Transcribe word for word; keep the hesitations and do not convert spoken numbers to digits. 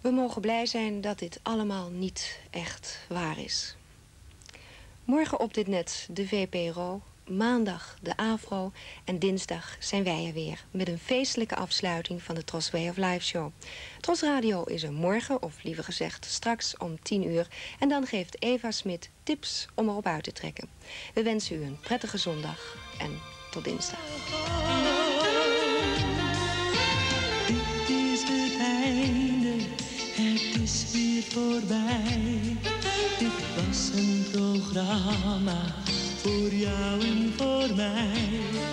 We mogen blij zijn dat dit allemaal niet echt waar is. Morgen op dit net de V P R O, maandag de AVRO en dinsdag zijn wij er weer met een feestelijke afsluiting van de Tros Way of Life show. Tros Radio is er morgen, of liever gezegd straks om tien uur. En dan geeft Eva Smit tips om erop uit te trekken. We wensen u een prettige zondag en tot dinsdag. Dit is het einde, het is weer voorbij. Dit was een programma voor jou en voor mij.